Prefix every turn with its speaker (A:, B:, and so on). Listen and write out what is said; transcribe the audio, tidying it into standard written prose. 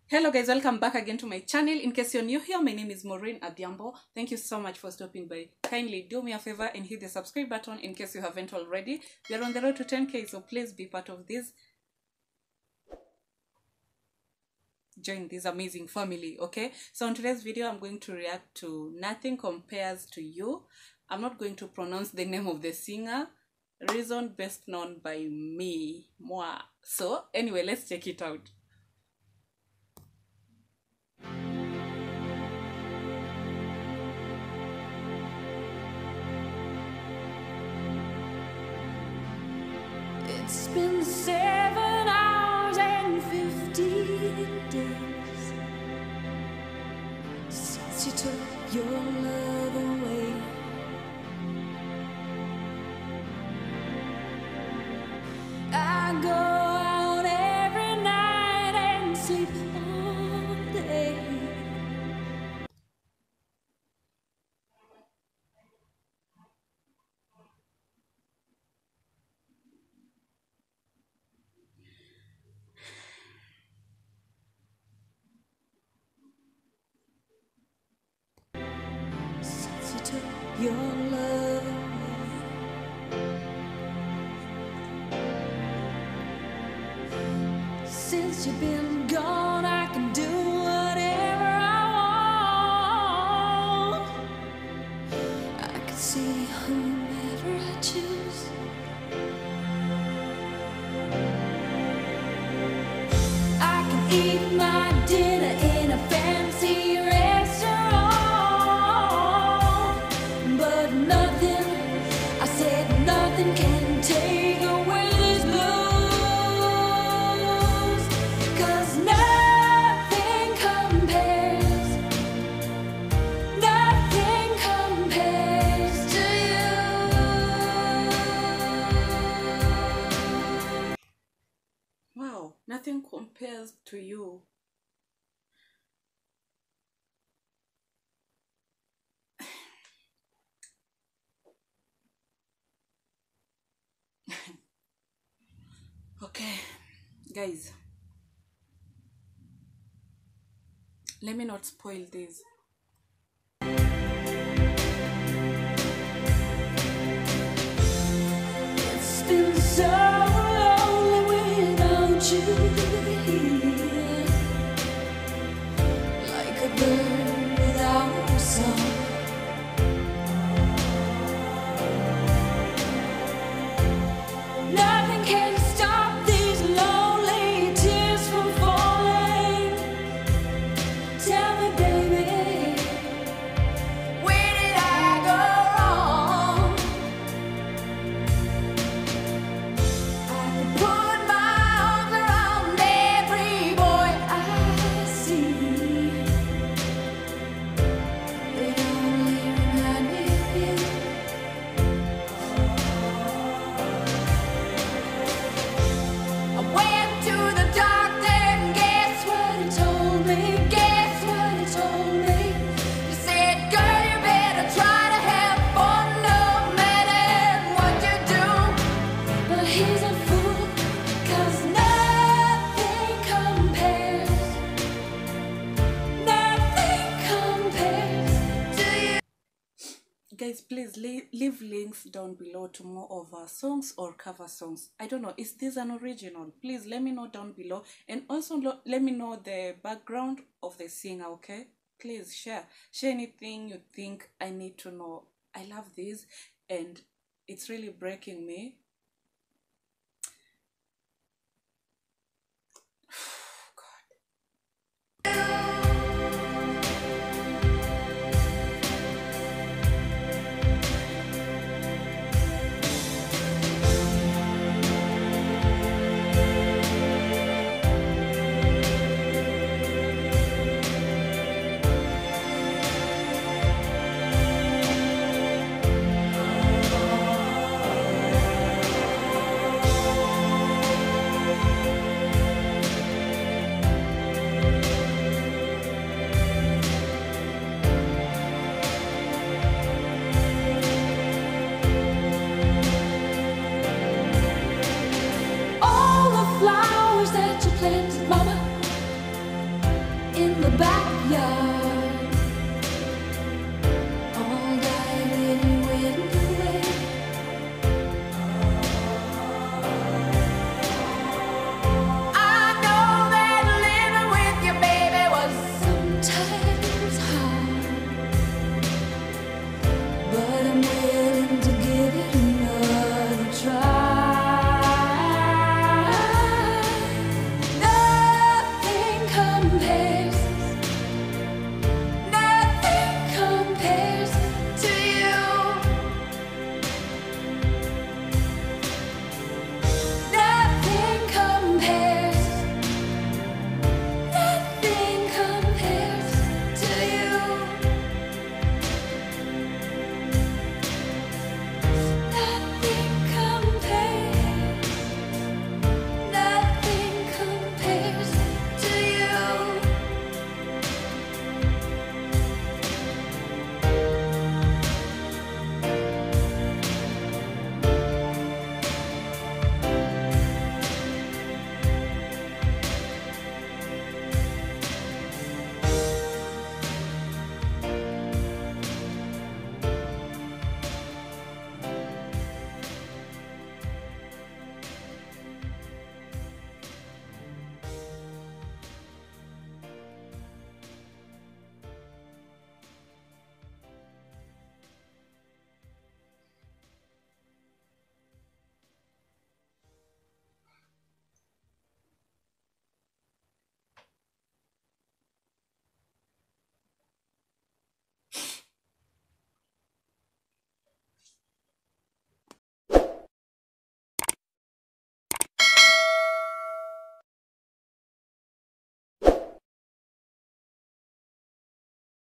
A: Hello guys, welcome back again to my channel. In case you're new here, my name is Maureen Adhiambo. Thank you so much for stopping by. Kindly do me a favor and hit the subscribe button in case you haven't already. We are on the road to 10k, so please be part of this. Join this amazing family, okay? So in today's video, I'm going to react to Nothing Compares to You. I'm not going to pronounce the name of the singer. Reason best known by me, moi. So anyway, let's check it out.
B: It's been 7 hours and 15 days since you took your love away. I go out every night and sleep all day. Since you took your love away. Since you've been gone, I can do whatever I want. I can see whomever I choose. I can eat my dinner in a fancy restaurant, but nothing, I said nothing can take away these blues, 'cause nothing compares to you.
A: Wow, nothing compares to you. Okay, guys, let me not spoil this.
B: It's been so lonely without you here, like a bird without a song. Nothing can stop these lonely tears from falling. Tell me, baby, where did I go wrong? I could put my arms around every boy I see. They only remind me of you. I went to the doctor and guess what he told me? Guess what he told me? He said, girl, you better try to have fun no matter what you do. But he's a fool, 'cause nothing compares to you.
A: Guys, please leave links down below to more of our songs or cover songs. I don't know, is this an original? Please let me know down below, and also let me know the background of the singer, okay? Please share anything you think I need to know. I love this and it's really breaking me.
B: in the backyard. All night it went away. I know that living with your baby was sometimes hard, but I'm willing to give it another try. Nothing compares